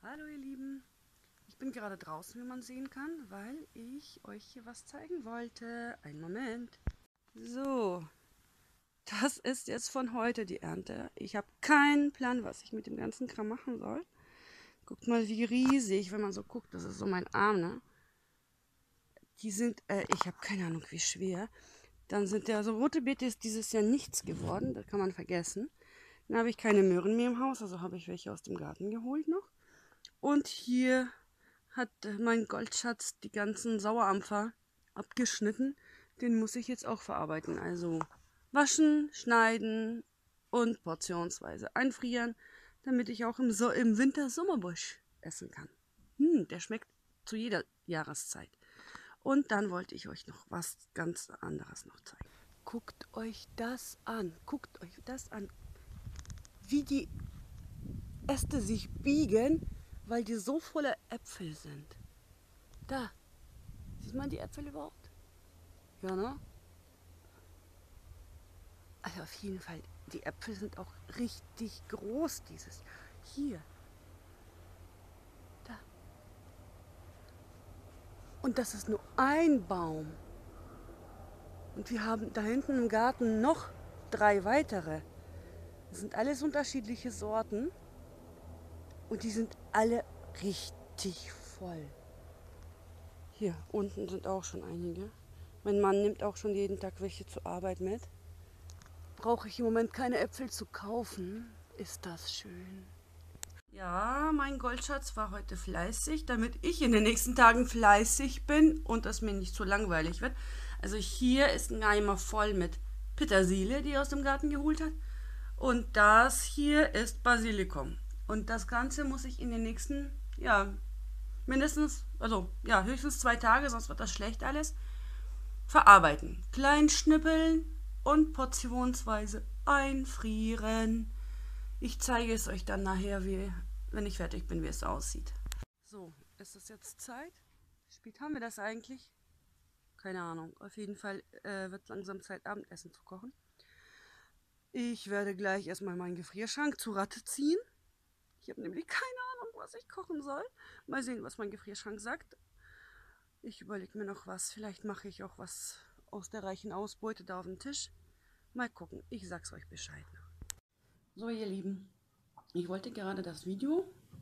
Hallo ihr Lieben, ich bin gerade draußen, wie man sehen kann, weil ich euch hier was zeigen wollte. Einen Moment. So, das ist jetzt von heute die Ernte. Ich habe keinen Plan, was ich mit dem ganzen Kram machen soll. Guckt mal, wie riesig, wenn man so guckt, das ist so mein Arm, ne? Die sind, ich habe keine Ahnung, wie schwer. Dann sind ja so rote Beete ist dieses Jahr nichts geworden, das kann man vergessen. Dann habe ich keine Möhren mehr im Haus, also habe ich welche aus dem Garten geholt noch. Und hier hat mein Goldschatz die ganzen Sauerampfer abgeschnitten. Den muss ich jetzt auch verarbeiten. Also waschen, schneiden und portionsweise einfrieren, damit ich auch im Winter Sommerbusch essen kann. Der schmeckt zu jeder Jahreszeit. Und dann wollte ich euch noch was ganz anderes noch zeigen. Guckt euch das an. Guckt euch das an. Wie die Äste sich biegen, weil die so voller Äpfel sind. Da, sieht man die Äpfel überhaupt? Ja, ne? Also auf jeden Fall, die Äpfel sind auch richtig groß dieses Jahr. Hier, da. Und das ist nur ein Baum. Und wir haben da hinten im Garten noch 3 weitere. Das sind alles unterschiedliche Sorten. Und die sind alle richtig voll. Hier unten sind auch schon einige. Mein Mann nimmt auch schon jeden Tag welche zur Arbeit mit. Brauche ich im Moment keine Äpfel zu kaufen. Ist das schön. Ja, mein Goldschatz war heute fleißig, damit ich in den nächsten Tagen fleißig bin und es mir nicht zu langweilig wird. Also hier ist ein Eimer voll mit Petersilie, die er aus dem Garten geholt hat. Und das hier ist Basilikum. Und das Ganze muss ich in den nächsten, ja, mindestens, also ja, höchstens 2 Tage, sonst wird das schlecht alles, verarbeiten. Klein schnippeln und portionsweise einfrieren. Ich zeige es euch dann nachher, wenn ich fertig bin, wie es aussieht. So, ist es jetzt Zeit? Wie spät haben wir das eigentlich? Keine Ahnung. Auf jeden Fall wird langsam Zeit, Abendessen zu kochen. Ich werde gleich erstmal meinen Gefrierschrank zu Rate ziehen. Ich habe nämlich keine Ahnung, was ich kochen soll. Mal sehen, was mein Gefrierschrank sagt. Ich überlege mir noch was. Vielleicht mache ich auch was aus der reichen Ausbeute da auf dem Tisch. Mal gucken. Ich sag's euch Bescheid. So, ihr Lieben. Ich wollte gerade das Video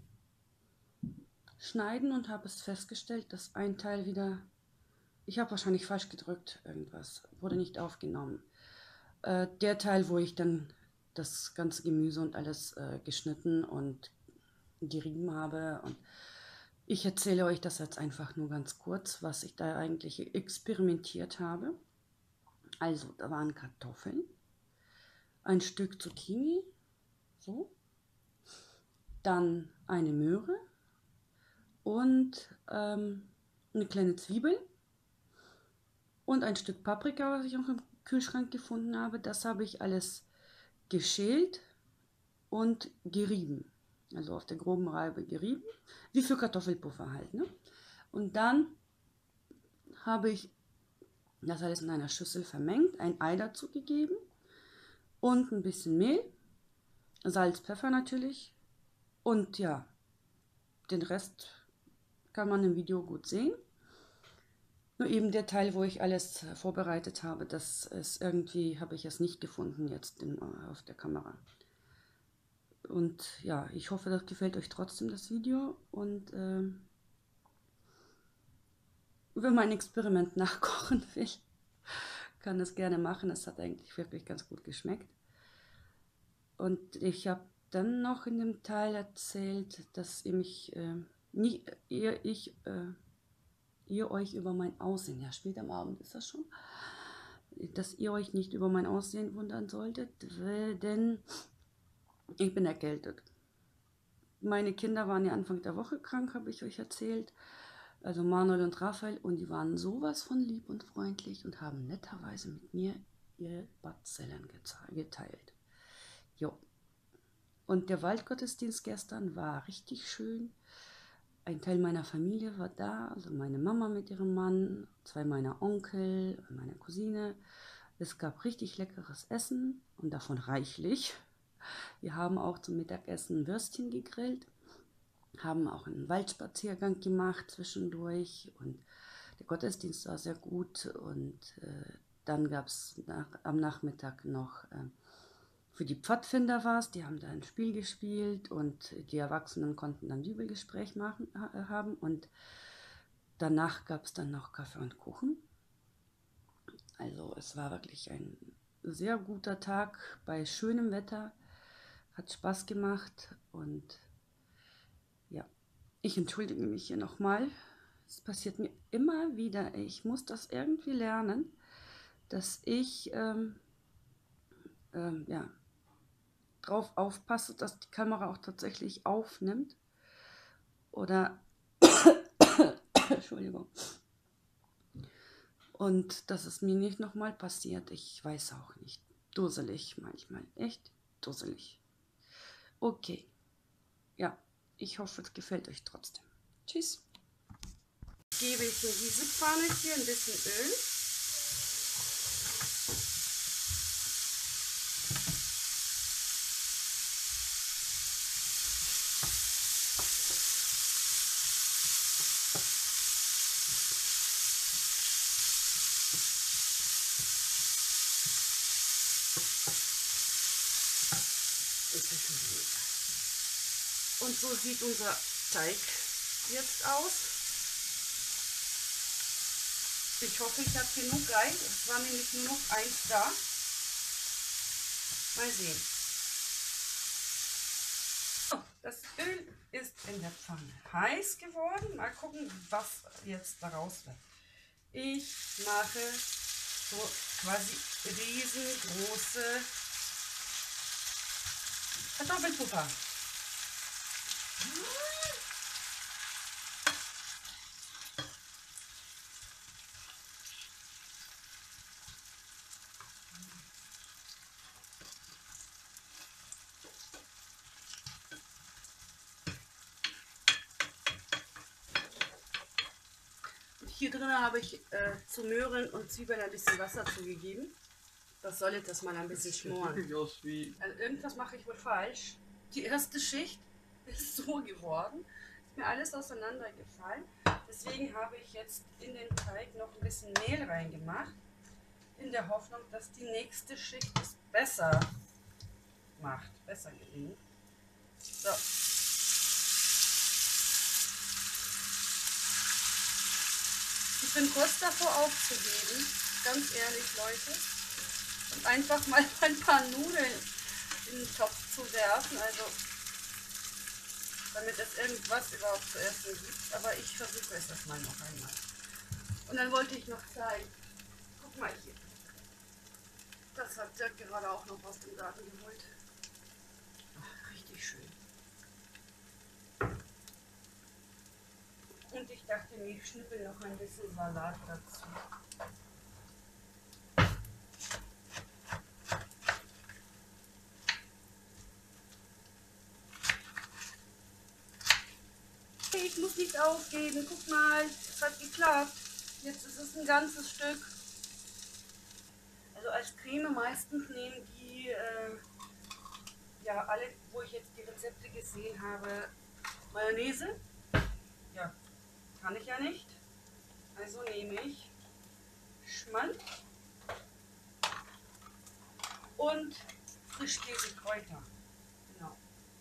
schneiden und habe es festgestellt, dass ein Teil wieder... Ich habe wahrscheinlich falsch gedrückt. Irgendwas wurde nicht aufgenommen. Der Teil, wo ich dann das ganze Gemüse und alles geschnitten und gerieben habe. Und ich erzähle euch das jetzt einfach nur ganz kurz, was ich da eigentlich experimentiert habe. Also, da waren Kartoffeln, ein Stück Zucchini, so, dann eine Möhre und eine kleine Zwiebel und ein Stück Paprika, was ich auch im Kühlschrank gefunden habe. Das habe ich alles geschält und gerieben. Also auf der groben Reibe gerieben, wie für Kartoffelpuffer halt. Ne? Und dann habe ich das alles in einer Schüssel vermengt, ein Ei dazu gegeben und ein bisschen Mehl, Salz, Pfeffer natürlich. Und ja, den Rest kann man im Video gut sehen. Nur eben der Teil, wo ich alles vorbereitet habe, das ist irgendwie, habe ich es nicht gefunden jetzt auf der Kamera. Und ja, ich hoffe, das gefällt euch trotzdem, das Video. Und wenn mein Experiment nachkochen will, kann das gerne machen. Es hat eigentlich wirklich ganz gut geschmeckt. Und ich habe dann noch in dem Teil erzählt, dass ihr mich ihr euch über mein Aussehen, ja spät am Abend ist das schon, dass ihr euch nicht über mein Aussehen wundern solltet, denn ich bin erkältet. Meine Kinder waren ja Anfang der Woche krank, habe ich euch erzählt. Also Manuel und Raphael, und die waren sowas von lieb und freundlich und haben netterweise mit mir ihre Badzellen geteilt. Jo. Und der Waldgottesdienst gestern war richtig schön. Ein Teil meiner Familie war da, also meine Mama mit ihrem Mann, 2 meiner Onkel, meine Cousine. Es gab richtig leckeres Essen und davon reichlich. Wir haben auch zum Mittagessen Würstchen gegrillt, haben auch einen Waldspaziergang gemacht zwischendurch und der Gottesdienst war sehr gut und dann gab es am Nachmittag noch für die Pfadfinder was, die haben da ein Spiel gespielt und die Erwachsenen konnten dann Bibelgespräch haben und danach gab es dann noch Kaffee und Kuchen. Also es war wirklich ein sehr guter Tag bei schönem Wetter, hat Spaß gemacht und ja, ich entschuldige mich hier nochmal. Es passiert mir immer wieder, ich muss das irgendwie lernen, dass ich ja, drauf aufpasse, dass die Kamera auch tatsächlich aufnimmt oder Entschuldigung. Und dass es mir nicht nochmal passiert, ich weiß auch nicht. Dusselig manchmal, echt dusselig. Okay, ja, ich hoffe, es gefällt euch trotzdem. Tschüss. Gebe ich in diese Pfanne hier ein bisschen Öl. Und so sieht unser Teig jetzt aus. Ich hoffe, ich habe genug Ei. Es war nämlich nur noch eins da. Mal sehen. So, das Öl ist in der Pfanne heiß geworden. Mal gucken, was jetzt daraus wird. Ich mache so quasi riesengroße Kartoffelpuffer. Hier drin habe ich zu Möhren und Zwiebeln ein bisschen Wasser zugegeben. Das soll jetzt mal ein bisschen schmoren. Also irgendwas mache ich wohl falsch. Die erste Schicht ist so geworden. Ist mir alles auseinandergefallen. Deswegen habe ich jetzt in den Teig noch ein bisschen Mehl reingemacht. In der Hoffnung, dass die nächste Schicht es besser macht. Besser gelingt. So. Ich bin kurz davor aufzugeben, ganz ehrlich, Leute, und einfach mal ein paar Nudeln in den Topf zu werfen, also damit es irgendwas überhaupt zu essen gibt. Aber ich versuche es erstmal noch einmal. Und dann wollte ich noch zeigen, guck mal hier, das hat Dirk gerade auch noch aus dem Garten geholt. Ach, richtig schön. Und ich dachte mir, ich schnippel noch ein bisschen Salat dazu. Ich muss nicht aufgeben, guck mal, es hat geklappt. Jetzt ist es ein ganzes Stück. Also als Creme meistens nehmen die, ja alle, wo ich jetzt die Rezepte gesehen habe, Mayonnaise. Ja, kann ich ja nicht. Also nehme ich Schmand und Frischkäsekräuter. Genau.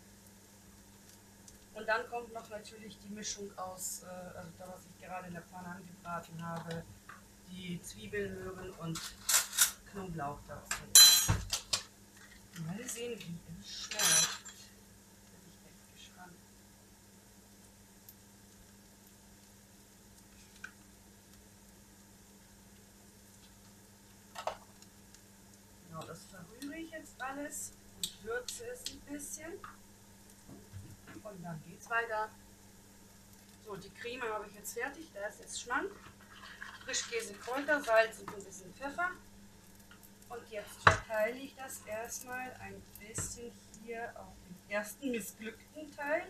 Und dann kommt noch natürlich die Mischung aus, also da was ich gerade in der Pfanne angebraten habe, die Zwiebeln, Möhren und Knoblauch dazu. Mal sehen, wie es schmeckt. Bin ich echt gespannt. Genau, das verrühre ich jetzt alles und würze es ein bisschen. Und dann geht's weiter. So, die Creme habe ich jetzt fertig. Da ist jetzt Schmand, Frischkäse, Kräuter, Salz und ein bisschen Pfeffer. Und jetzt verteile ich das erstmal ein bisschen hier auf den ersten missglückten Teil.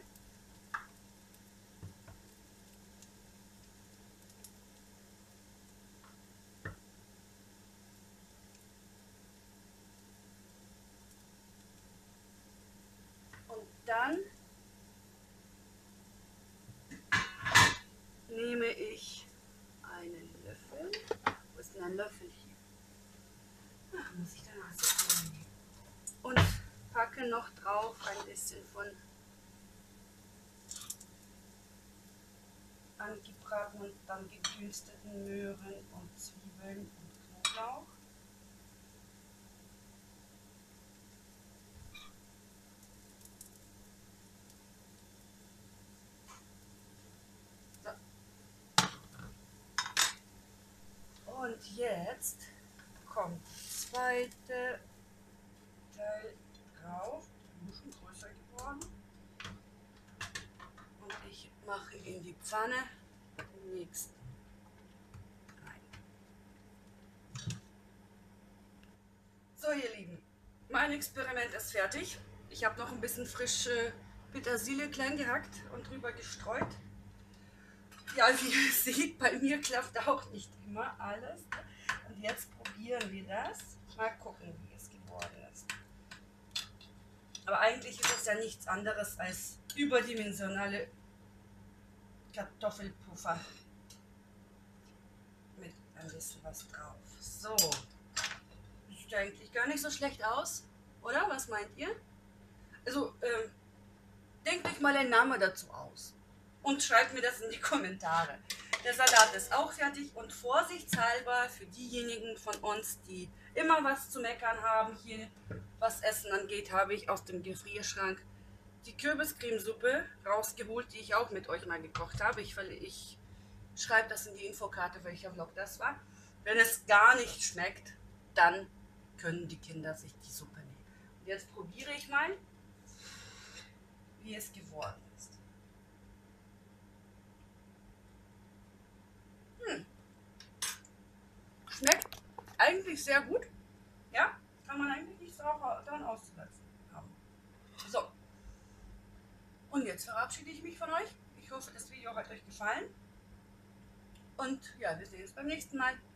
Und dann Möhren noch drauf, ein bisschen von angebratenen und dann gedünsteten Möhren und Zwiebeln und Knoblauch. So. Und jetzt kommt der zweite Teil drauf. Der ist schon größer geworden. Und ich mache in die Pfanne den nächsten rein. So ihr Lieben, mein Experiment ist fertig. Ich habe noch ein bisschen frische Petersilie klein gehackt und drüber gestreut. Ja, wie ihr seht, bei mir klappt auch nicht immer alles. Und jetzt probieren wir das. Mal gucken, wie es geworden ist. Aber eigentlich ist es ja nichts anderes als überdimensionale Kartoffelpuffer mit ein bisschen was drauf. So, sieht eigentlich gar nicht so schlecht aus, oder? Was meint ihr? Also, denkt euch mal einen Namen dazu aus und schreibt mir das in die Kommentare. Der Salat ist auch fertig und vorsichtshalber für diejenigen von uns, die immer was zu meckern haben, hier was Essen angeht, habe ich aus dem Gefrierschrank die Kürbiscremesuppe rausgeholt, die ich auch mit euch mal gekocht habe. Ich schreibe das in die Infokarte, welcher Vlog das war. Wenn es gar nicht schmeckt, dann können die Kinder sich die Suppe nehmen. Und jetzt probiere ich mal, wie es geworden ist. Schmeckt eigentlich sehr gut. Ja, kann man eigentlich nichts daran auszusetzen haben. So, und jetzt verabschiede ich mich von euch. Ich hoffe, das Video hat euch gefallen. Und ja, wir sehen uns beim nächsten Mal.